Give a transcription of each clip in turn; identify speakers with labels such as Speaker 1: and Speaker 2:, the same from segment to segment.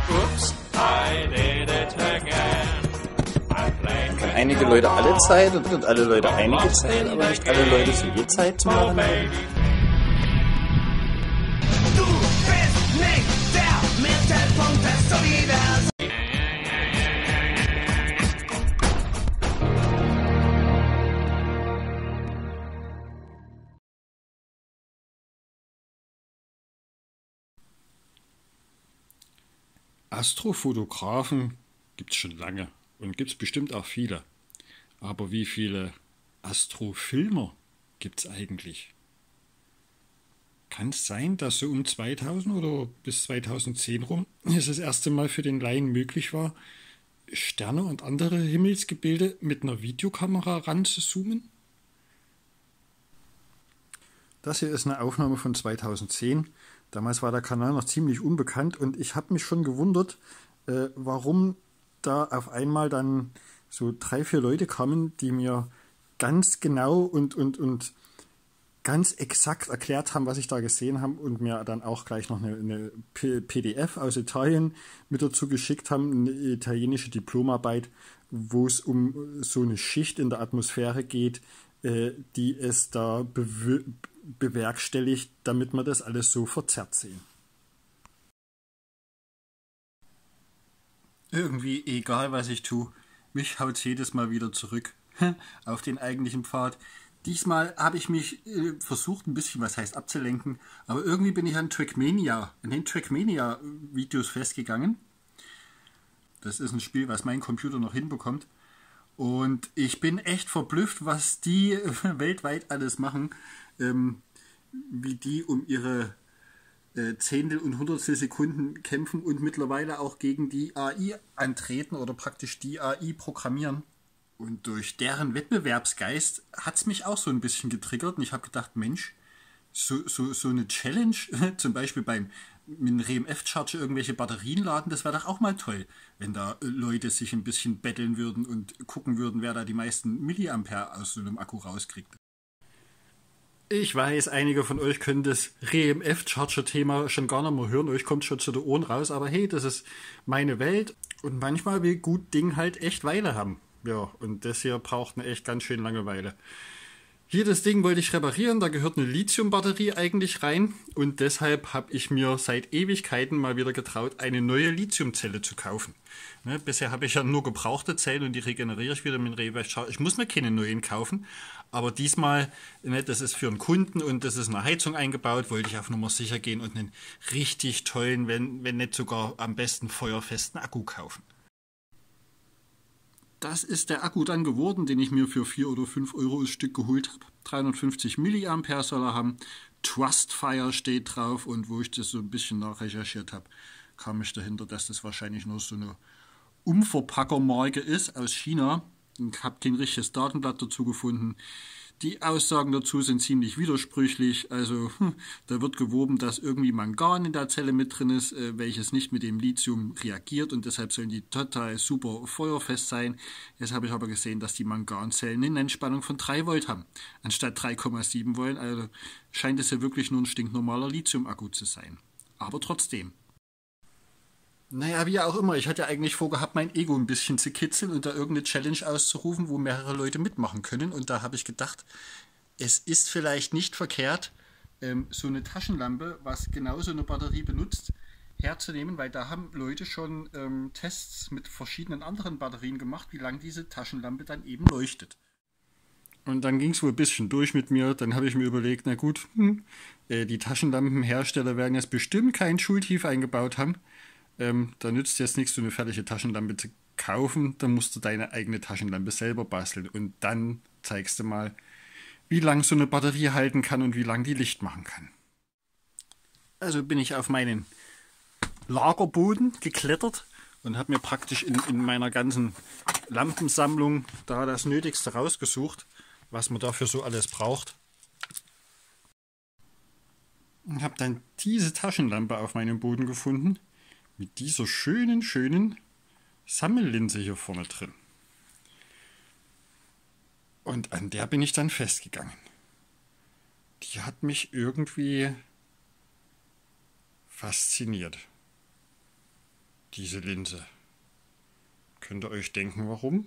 Speaker 1: Oops, I did it again.
Speaker 2: Können einige Leute alle Zeit und alle Leute einige Zeit, aber nicht alle Leute so je Zeit zu machen?
Speaker 3: Du bist nicht der Mittelpunkt des Universums.
Speaker 4: Astrofotografen gibt es schon lange und gibt es bestimmt auch viele. Aber wie viele Astrofilmer gibt es eigentlich? Kann es sein, dass so um 2000 oder bis 2010 rum es das erste Mal für den Laien möglich war, Sterne und andere Himmelsgebilde mit einer Videokamera ranzuzoomen? Das hier ist eine Aufnahme von 2010. Damals war der Kanal noch ziemlich unbekannt und ich habe mich schon gewundert, warum da auf einmal dann so 3, 4 Leute kamen, die mir ganz genau und ganz exakt erklärt haben, was ich da gesehen habe und mir dann auch gleich noch eine PDF aus Italien mit dazu geschickt haben, eine italienische Diplomarbeit, wo es um so eine Schicht in der Atmosphäre geht, die es da bewerkstelligt, damit wir das alles so verzerrt sehen. Irgendwie egal, was ich tue, mich haut jedes Mal wieder zurück auf den eigentlichen Pfad. Diesmal habe ich mich versucht, ein bisschen, was heißt abzulenken, aber irgendwie bin ich an den Trackmania-Videos festgegangen. Das ist ein Spiel, was mein Computer noch hinbekommt. Und ich bin echt verblüfft, was die weltweit alles machen, wie die um ihre Zehntel und Hundertstel Sekunden kämpfen und mittlerweile auch gegen die AI antreten oder praktisch die AI programmieren. Und durch deren Wettbewerbsgeist hat es mich auch so ein bisschen getriggert und ich habe gedacht, Mensch, so eine Challenge, zum Beispiel mit einem RMF-Charger irgendwelche Batterien laden, das wäre doch auch mal toll, wenn da Leute sich ein bisschen betteln würden und gucken würden, wer da die meisten Milliampere aus so einem Akku rauskriegt. Ich weiß, einige von euch können das RMF-Charger-Thema schon gar nicht mehr hören, euch kommt schon zu den Ohren raus, aber hey, das ist meine Welt und manchmal will gut Ding halt echt Weile haben. Ja, und das hier braucht eine echt ganz schön lange Weile. Hier das Ding wollte ich reparieren, da gehört eine Lithiumbatterie eigentlich rein und deshalb habe ich mir seit Ewigkeiten mal wieder getraut, eine neue Lithiumzelle zu kaufen. Ne, bisher habe ich ja nur gebrauchte Zellen und die regeneriere ich wieder mit dem Reverse. Ich muss mir keine neuen kaufen, aber diesmal, ne, das ist für einen Kunden und das ist eine Heizung eingebaut, wollte ich auf Nummer sicher gehen und einen richtig tollen, wenn nicht sogar am besten feuerfesten Akku kaufen. Das ist der Akku dann geworden, den ich mir für 4 oder 5 Euro das Stück geholt habe. 350 mAh soll er haben. Trustfire steht drauf und wo ich das so ein bisschen nachrecherchiert habe, kam ich dahinter, dass das wahrscheinlich nur so eine Umverpackermarke ist aus China. Ich habe kein richtiges Datenblatt dazu gefunden. Die Aussagen dazu sind ziemlich widersprüchlich. Also da wird geworben, dass irgendwie Mangan in der Zelle mit drin ist, welches nicht mit dem Lithium reagiert und deshalb sollen die total super feuerfest sein. Jetzt habe ich aber gesehen, dass die Manganzellen eine Entspannung von 3 Volt haben, anstatt 3,7 Volt. Also scheint es ja wirklich nur ein stinknormaler Lithium-Akku zu sein. Aber trotzdem. Naja, wie auch immer, ich hatte ja eigentlich vorgehabt, mein Ego ein bisschen zu kitzeln und da irgendeine Challenge auszurufen, wo mehrere Leute mitmachen können. Und da habe ich gedacht, es ist vielleicht nicht verkehrt, so eine Taschenlampe, was genauso eine Batterie benutzt, herzunehmen, weil da haben Leute schon Tests mit verschiedenen anderen Batterien gemacht, wie lange diese Taschenlampe dann eben leuchtet. Und dann ging es wohl ein bisschen durch mit mir. Dann habe ich mir überlegt, na gut, die Taschenlampenhersteller werden jetzt bestimmt kein Schultief eingebaut haben. Da nützt jetzt nichts, so eine fertige Taschenlampe zu kaufen, dann musst du deine eigene Taschenlampe selber basteln und dann zeigst du mal, wie lang so eine Batterie halten kann und wie lang die Licht machen kann. Also bin ich auf meinen Lagerboden geklettert und habe mir praktisch in meiner ganzen Lampensammlung da das Nötigste rausgesucht, was man dafür so alles braucht. Und habe dann diese Taschenlampe auf meinem Boden gefunden. Mit dieser schönen Sammellinse hier vorne drin. Und an der bin ich dann festgegangen. Die hat mich irgendwie fasziniert. diese Linse. Könnt ihr euch denken, warum?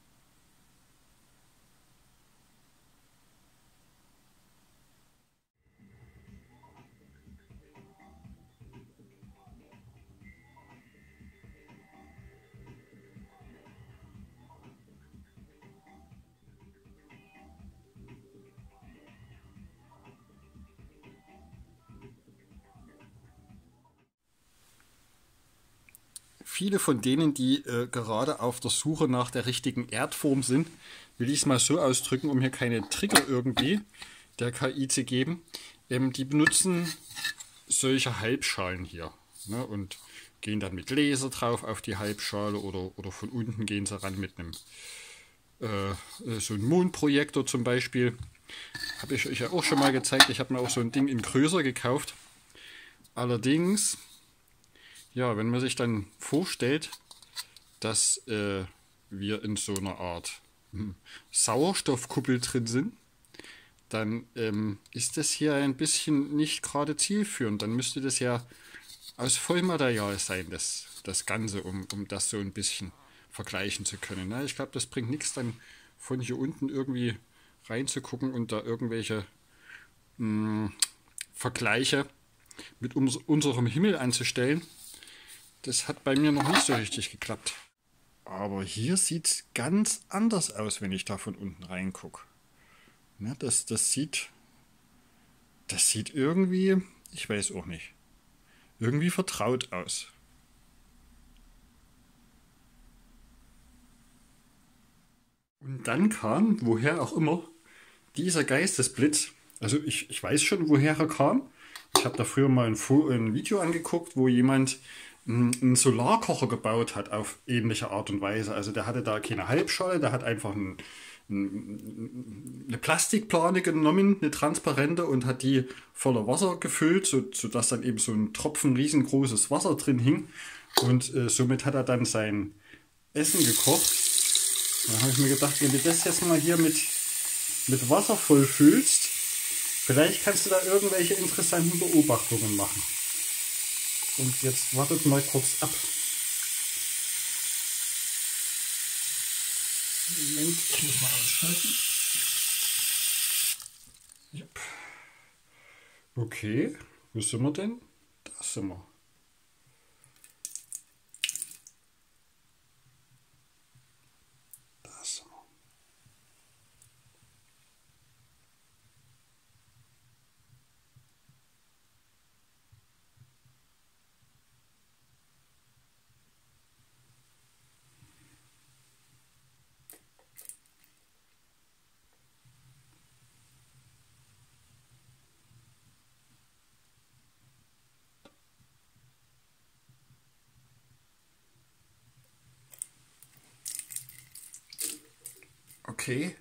Speaker 4: Viele von denen, die gerade auf der Suche nach der richtigen Erdform sind, will ich es mal so ausdrücken, um hier keine Trigger irgendwie der KI zu geben, die benutzen solche Halbschalen hier, ne, und gehen dann mit Laser drauf auf die Halbschale oder von unten gehen sie ran mit einem so einem Mondprojektor zum Beispiel. Habe ich euch ja auch schon mal gezeigt. Ich habe mir auch so ein Ding in größer gekauft. Allerdings, ja, wenn man sich dann vorstellt, dass wir in so einer Art Sauerstoffkuppel drin sind, dann ist das hier ein bisschen nicht gerade zielführend. Dann müsste das ja aus Vollmaterial sein, das Ganze, um das so ein bisschen vergleichen zu können. Na, ich glaube, das bringt nichts, dann von hier unten irgendwie reinzugucken und da irgendwelche Vergleiche mit unserem Himmel anzustellen. Das hat bei mir noch nicht so richtig geklappt. Aber hier sieht es ganz anders aus, wenn ich da von unten reingucke. Ja, das sieht irgendwie, ich weiß auch nicht, irgendwie vertraut aus. Und dann kam, woher auch immer, dieser Geistesblitz. Also ich weiß schon, woher er kam. Ich habe da früher mal ein Video angeguckt, wo jemand einen Solarkocher gebaut hat auf ähnliche Art und Weise. Also der hatte da keine Halbschale, der hat einfach eine Plastikplane genommen, eine transparente, und hat die voller Wasser gefüllt, sodass dann eben so ein Tropfen riesengroßes Wasser drin hing. Und somit hat er dann sein Essen gekocht. Da habe ich mir gedacht, wenn du das jetzt mal hier mit Wasser vollfüllst, vielleicht kannst du da irgendwelche interessanten Beobachtungen machen. Und jetzt wartet mal kurz ab. Moment, ich muss mal ausschalten. Yep. Okay, wo sind wir denn? Da sind wir. Da sind wir. Okay.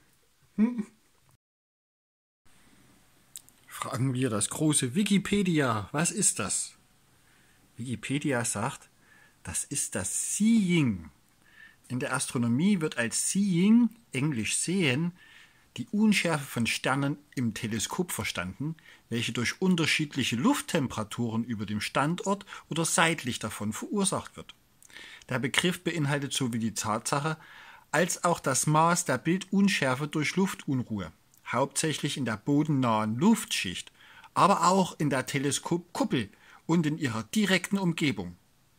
Speaker 4: Fragen wir das große Wikipedia. Was ist das? Wikipedia sagt, das ist das Seeing. In der Astronomie wird als Seeing, englisch sehen, die Unschärfe von Sternen im Teleskop verstanden, welche durch unterschiedliche Lufttemperaturen über dem Standort oder seitlich davon verursacht wird. Der Begriff beinhaltet sowohl die Tatsache als auch das Maß der Bildunschärfe durch Luftunruhe, hauptsächlich in der bodennahen Luftschicht, aber auch in der Teleskopkuppel und in ihrer direkten Umgebung.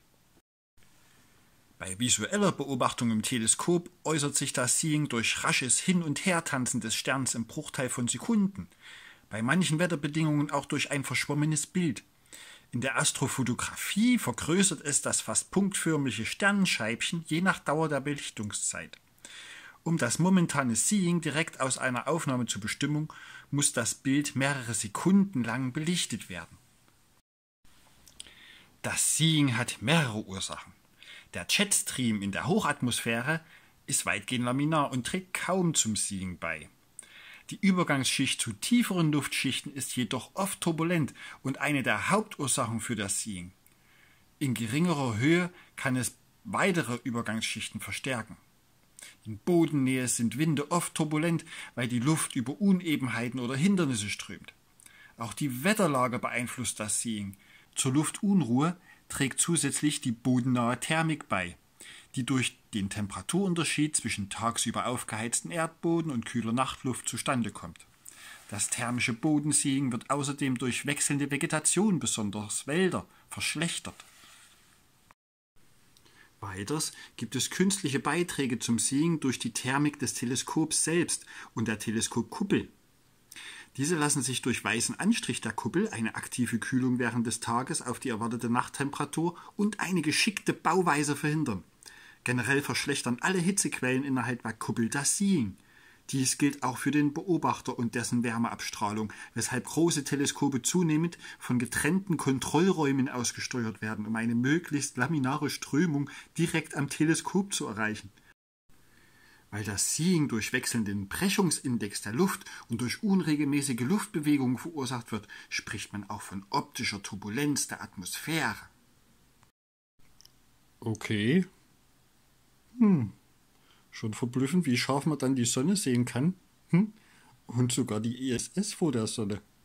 Speaker 4: Bei visueller Beobachtung im Teleskop äußert sich das Seeing durch rasches Hin- und Hertanzen des Sterns im Bruchteil von Sekunden, bei manchen Wetterbedingungen auch durch ein verschwommenes Bild. In der Astrofotografie vergrößert es das fast punktförmige Sternenscheibchen je nach Dauer der Belichtungszeit. Um das momentane Seeing direkt aus einer Aufnahme zu bestimmen, muss das Bild mehrere Sekunden lang belichtet werden. Das Seeing hat mehrere Ursachen. Der Jetstream in der Hochatmosphäre ist weitgehend laminar und trägt kaum zum Seeing bei. Die Übergangsschicht zu tieferen Luftschichten ist jedoch oft turbulent und eine der Hauptursachen für das Seeing. In geringerer Höhe kann es weitere Übergangsschichten verstärken. In Bodennähe sind Winde oft turbulent, weil die Luft über Unebenheiten oder Hindernisse strömt. Auch die Wetterlage beeinflusst das Seeing. Zur Luftunruhe trägt zusätzlich die bodennahe Thermik bei, die durch den Temperaturunterschied zwischen tagsüber aufgeheizten Erdboden und kühler Nachtluft zustande kommt. Das thermische Bodenseeing wird außerdem durch wechselnde Vegetation, besonders Wälder, verschlechtert. Weiters gibt es künstliche Beiträge zum Seeing durch die Thermik des Teleskops selbst und der Teleskopkuppel. Diese lassen sich durch weißen Anstrich der Kuppel, eine aktive Kühlung während des Tages auf die erwartete Nachttemperatur und eine geschickte Bauweise verhindern. Generell verschlechtern alle Hitzequellen innerhalb der Kuppel das Seeing. Dies gilt auch für den Beobachter und dessen Wärmeabstrahlung, weshalb große Teleskope zunehmend von getrennten Kontrollräumen ausgesteuert werden, um eine möglichst laminare Strömung direkt am Teleskop zu erreichen. Weil das Seeing durch wechselnden Brechungsindex der Luft und durch unregelmäßige Luftbewegungen verursacht wird, spricht man auch von optischer Turbulenz der Atmosphäre.
Speaker 2: Okay. Schon verblüffend, wie scharf man dann die Sonne sehen kann. Und sogar die ISS vor der Sonne.